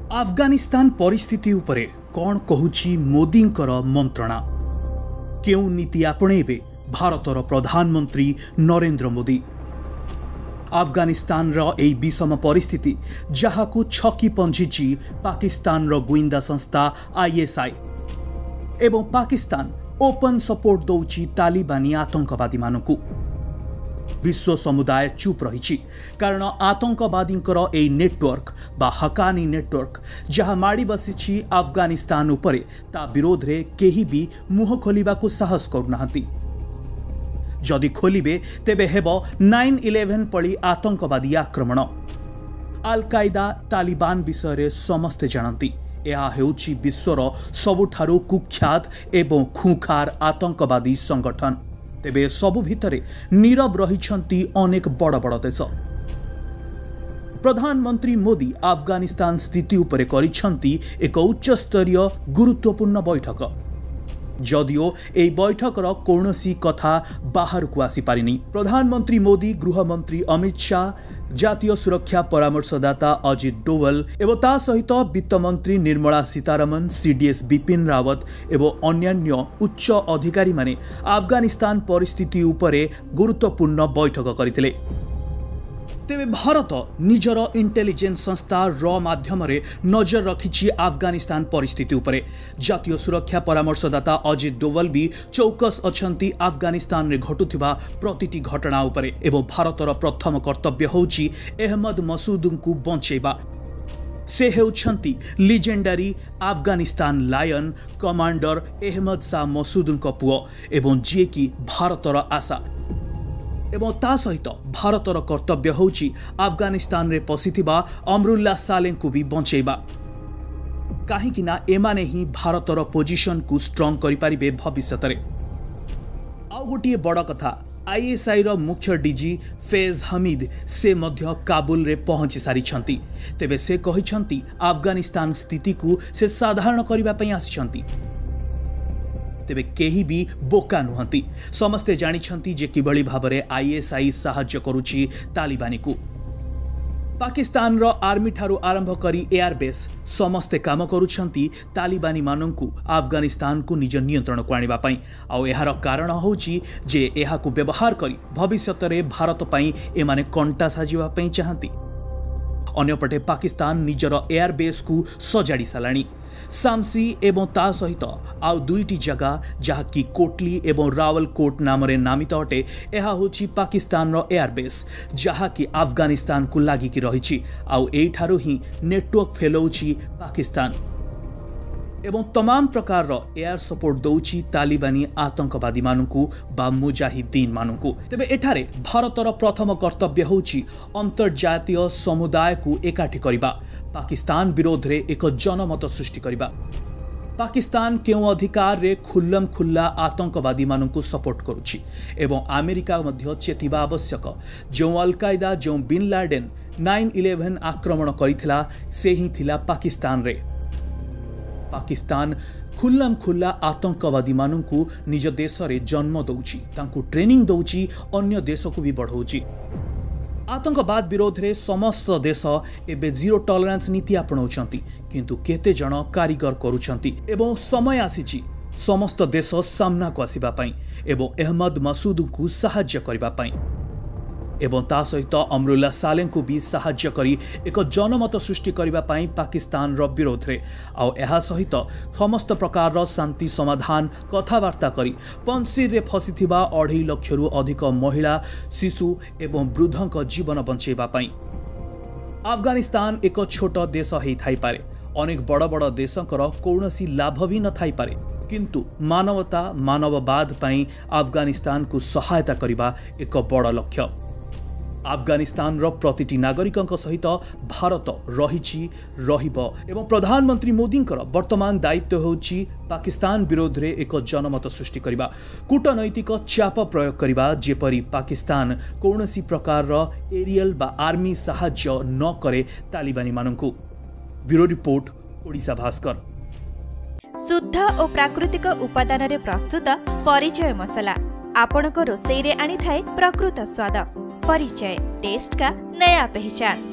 अफगानिस्तान परिस्थिति उपरे कौन कहूची मोदींकर मंत्रणा केउ नीति आपणेबे भारतर प्रधानमंत्री नरेंद्र मोदी। अफगानिस्तान रो एई विषम परिस्थिति जहाकू छकी पंझिची पाकिस्तान रो गुइंदा संस्था ISI एवं पाकिस्तान ओपन सपोर्ट दौची तालिबानी आतंकवादी मानकू। विश्व समुदाय चुप रही कारण आतंकवादींकर ए नेटवर्क बा हकानी नेटवर्क जहाँ माड़ी बसी अफगानिस्तान उपरे ता विरोध रे केही भी मुह खोलिबा को साहस करुनाहांती। जदि खोलिबे तेबे हेबो 9/11 पड़ी आतंकवादी आक्रमण। अल कायदा तालिबान विषय रे समस्ते जानती। यह हेउची विश्वर सबुठारु कुख्यात एवं खुंखार आतंकवादी संगठन। तेबे सबु भितरे नीरव रहिछंती अनेक बड़ बड़ देश। प्रधानमंत्री मोदी अफगानिस्तान स्थिति उपरे करिछंती एक उच्च स्तरीय गुरुत्वपूर्ण बैठक। जदिओ एई बैठकर कौनसी कथा बाहर को आसी पारिनी। प्रधानमंत्री मोदी, गृहमंत्री अमित शाह, जातीय सुरक्षा परामर्शदाता अजित डोवल एवं ता सहित वित्त मंत्री निर्मला सीतारमण, CDS बिपिन रावत एवं अन्यान्य उच्च अधिकारी माने अफगानिस्तान परिस्थिति उपरे गुरुत्वपूर्ण बैठक करथिले। तेबे भारत निजर इंटेलिजेंस संस्था र माध्यम रे नजर रखिछि अफगानिस्तान परिस्थिति उपरे। जातीय सुरक्षा परामर्शदाता अजित डोवल भी चौकस अछंती अफगानिस्तान रे घटुथिबा प्रतिटी घटना उपरे एवं भारतर प्रथम कर्तव्य होछि अहमद मसूद को बंचेबा। से हेउछंती legendary Afghanistan lion commander Ahmad Shah Masood को पुओ एवं जे कि भारतर आशा एवं ता सहित भारतर कर्तव्य होछि अफगानिस्तान रे पसिथिबा अमरुल्लाह सालेह को भी बंचेबा। काहेकि ना एमाने ही भारतर पोजिशन को स्ट्रॉन्ग करि परिबे भविष्यत रे। आउ गोटिए बड़ कथा ISI रो मुख्य DG फैज हमीद से मध्य काबुल रे पहुंची सारिछंती। तेबे से कहिछंती अफगानिस्तान स्थिति को से साधारण करिबा पई आसिछंती। तेबे केही भी बोका नुहंती। समस्ते जानिछंती जे किबळी भाबरे ISI सहाय्य करूची तालिबानी को। पाकिस्तान रो आर्मी ठारू आरंभ करी एयरबेस समस्ते काम करूछंती तालिबानी माननकु अफगानिस्तान को निज नियंत्रण को आनिबा पई। आ एहार कारण होची जे एहाकु व्यवहार करी भविष्यत रे भारत पई एमाने कंटा साजिबा पई चाहंती। अन्यपटे पाकिस्तान निजर एयरबेस को सजाड़ी सालाणी। सामसी एवं ता सहित आउ दुईटी जगह जहाँकि कोटली एवं रावलकोट नाम रे नामित अटे। यह होची पाकिस्तान रो एयरबेस जहाँकि अफगानिस्तान को लागिकी रहिछि। आउ एठारु ही नेटवर्क फेलौछि पाकिस्तान एवं तमाम प्रकार रो एयर सपोर्ट दौची तालिबानी आतंकवादी मानकू बा मुजाहिदीन मानकू। तेबे एठारे भारतर प्रथम कर्तव्य होची अंतर्जातीय समुदाय को एकाठी करिबा। पाकिस्तान विरोध रे एक जनमत सृष्टि करिबा। पाकिस्तान केउ अधिकार रे खुल्लम खुल्ला आतंकवादी मानकू सपोर्ट करुछि एवं अमेरिका मध्य चेतिबा आवश्यक। जो अल कायदा जो बिन लाडेन 9/11 आक्रमण करिथिला से ही थिला पाकिस्तान रे। पाकिस्तान खुल्लम खुल्ला आतंकवादी मानकू निज देश रे जन्म दौची, तांकू ट्रेनिंग दौची, अन्य देश को भी बढ़ौची। आतंकवाद विरोध रे समस्त देश एबे जीरो टॉलरेंस नीति अपनाउछंती, किंतु केते जण कारीगर करूछंती एवं समय आसीची समस्त देश सामना को आसीबा पई एवं अहमद मसूद को सहाय्य करिबा पई एवं ता सहित अमरुल्लाह सालेह को भी सहाय्य करी एक जनमत सृष्टि करिबा पई पाकिस्तान रो विरोध रे। आउ एहा सहित समस्त प्रकार रो शांति समाधान कथावार्ता करी पंसीर रे फसिथिबा 2.5 लाख रु अधिक महिला, शिशु एवं वृद्धक जीवन बंचेबा पई। अफगानिस्तान एक छोट देश हेई थाई पारे, अनेक बड़ बड़ देशकर कौनसी लाभ भी न थाई पारे, किंतु मानवता मानववाद पई अफगानिस्तान को सहायता करिबा एक बड़ लक्ष्य। अफगानिस्तान रो प्रतिटी नागरिकଙ୍କ सहित भारत रहिछि रहिबो एवं प्रधानमंत्री मोदींकर वर्तमान दायित्व होछि पाकिस्तान विरोध रे एक जनमत सृष्टि करिबा, कूटनैतिक चाप प्रयोग करिबा जेपरि पाकिस्तान कौनसी प्रकार रो एरियल बा आर्मी सहाय्य न करे तालिबानी माननकु। Bureau report, Odisha Bhaskar. शुद्ध और प्राकृतिक उपादान रे प्रस्तुत परिचय मसला आपनको रोसई रे आनी थाए प्रकृत स्वाद। परिचय, टेस्ट का नया पहचान।